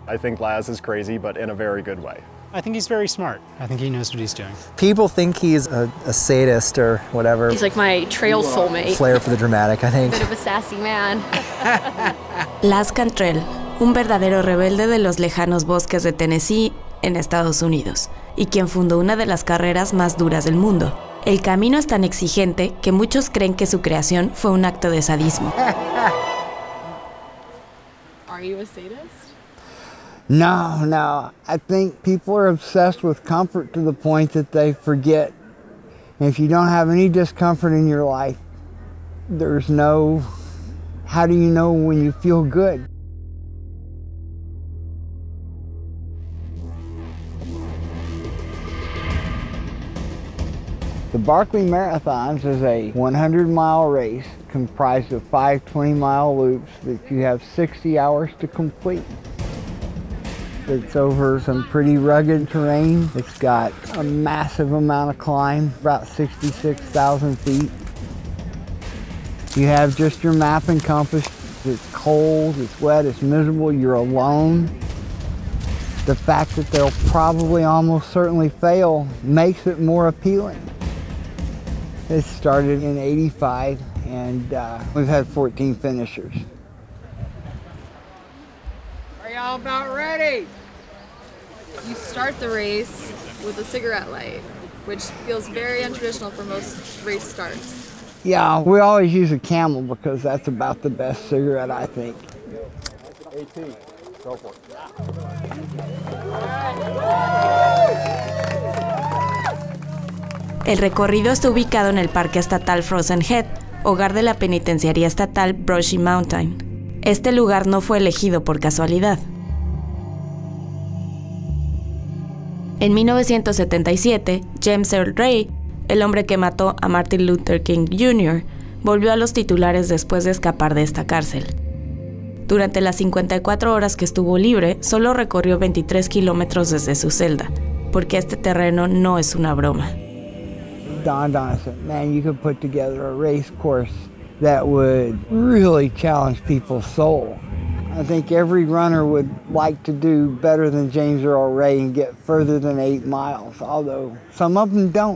I think Laz is crazy, but in a very good way. I think he's very smart. I think he knows what he's doing. People think he's a sadist or whatever. He's like my trail soulmate. Flair for the dramatic, I think. Bit of a sassy man. Laz Cantrell, un verdadero rebelde de los lejanos bosques de Tennessee, en Estados Unidos, y quien fundó una de las carreras más duras del mundo. El camino es tan exigente que muchos creen que su creación fue un acto de sadismo. Are you a sadist? No. I think people are obsessed with comfort to the point that they forget. And if you don't have any discomfort in your life, there's no, how do you know when you feel good? The Barkley Marathons is a 100-mile race comprised of 5 20-mile loops that you have 60 hours to complete. It's over some pretty rugged terrain. It's got a massive amount of climb, about 66,000 feet. You have just your map and compass. It's cold, it's wet, it's miserable, you're alone. The fact that they'll probably almost certainly fail makes it more appealing. It started in '85, and we've had 14 finishers. Are y'all about ready? You start the race with a cigarette light, which feels very untraditional for most race starts. Yeah, we always use a Camel because that's about the best cigarette, I think. 18, go for it. El recorrido está ubicado en el Parque Estatal Frozen Head, hogar de la penitenciaría estatal Brushy Mountain. Este lugar no fue elegido por casualidad. En 1977, James Earl Ray, el hombre que mató a Martin Luther King Jr., volvió a los titulares después de escapar de esta cárcel. Durante las 54 horas que estuvo libre, solo recorrió 23 kilómetros desde su celda, porque este terreno no es una broma. Dawned on us that, man, you could put together a race course that would really challenge people's soul. I think every runner would like to do better than James Earl Ray and get further than 8 miles, although some of them don't.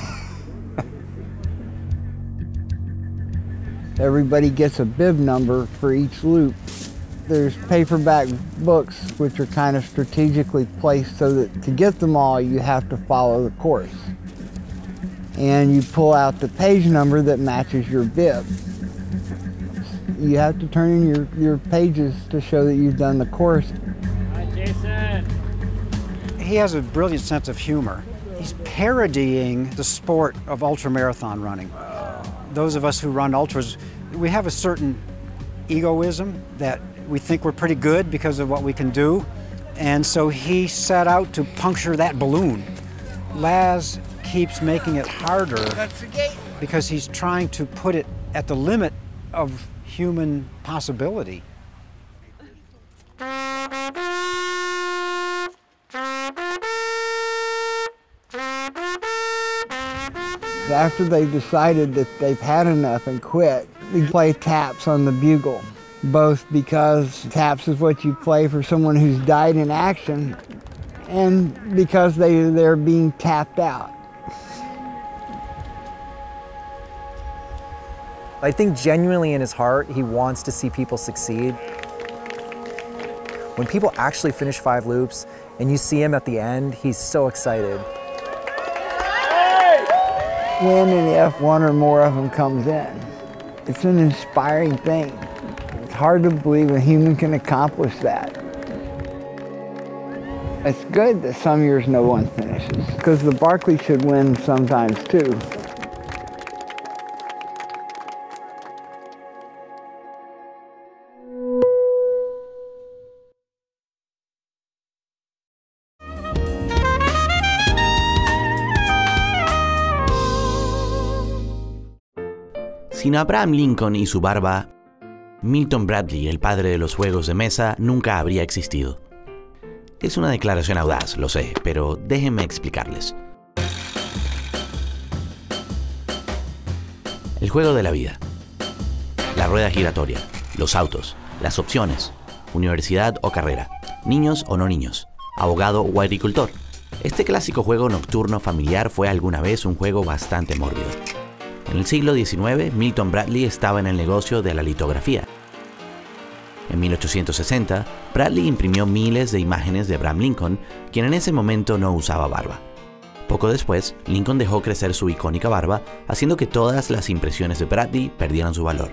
Everybody gets a bib number for each loop. There's paperback books which are kind of strategically placed so that to get them all you have to follow the course. And you pull out the page number that matches your bib. You have to turn in your pages to show that you've done the course. Hi, Jason. He has a brilliant sense of humor. He's parodying the sport of ultramarathon running. Those of us who run ultras, we have a certain egoism that we think we're pretty good because of what we can do. And so he set out to puncture that balloon. Laz keeps making it harder because he's trying to put it at the limit of human possibility. After they've decided that they've had enough and quit, we play taps on the bugle, both because taps is what you play for someone who's died in action and because they're being tapped out. I think genuinely in his heart, he wants to see people succeed. When people actually finish 5 loops and you see him at the end, he's so excited. When and if one or more of them comes in, it's an inspiring thing. It's hard to believe a human can accomplish that. It's good that some years no one finishes, because the Barkley should win sometimes too. Sin Abraham Lincoln y su barba, Milton Bradley, el padre de los juegos de mesa, nunca habría existido. Es una declaración audaz, lo sé, pero déjenme explicarles. El juego de la vida, la rueda giratoria, los autos, las opciones, universidad o carrera. niños o no niños, abogado o agricultor. Este clásico juego nocturno familiar fue alguna vez un juego bastante mórbido. En el siglo XIX, Milton Bradley estaba en el negocio de la litografía. En 1860, Bradley imprimió miles de imágenes de Abraham Lincoln, quien en ese momento no usaba barba. Poco después, Lincoln dejó crecer su icónica barba, haciendo que todas las impresiones de Bradley perdieran su valor.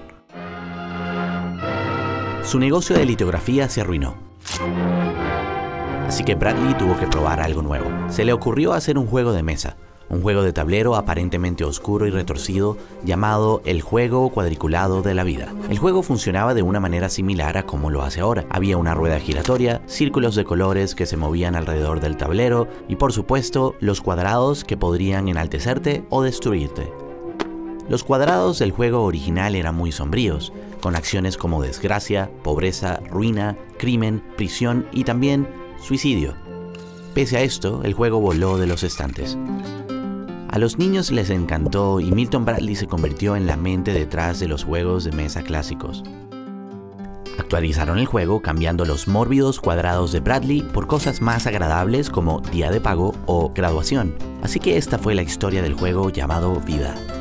Su negocio de litografía se arruinó. Así que Bradley tuvo que probar algo nuevo. Se le ocurrió hacer un juego de mesa, un juego de tablero aparentemente oscuro y retorcido llamado el juego cuadriculado de la vida. El juego funcionaba de una manera similar a como lo hace ahora. Había una rueda giratoria, círculos de colores que se movían alrededor del tablero y por supuesto los cuadrados que podrían enaltecerte o destruirte. Los cuadrados del juego original eran muy sombríos, con acciones como desgracia, pobreza, ruina, crimen, prisión y también suicidio. Pese a esto, el juego voló de los estantes. A los niños les encantó y Milton Bradley se convirtió en la mente detrás de los juegos de mesa clásicos. Actualizaron el juego cambiando los mórbidos cuadrados de Bradley por cosas más agradables como día de pago o graduación. Así que esta fue la historia del juego llamado Vida.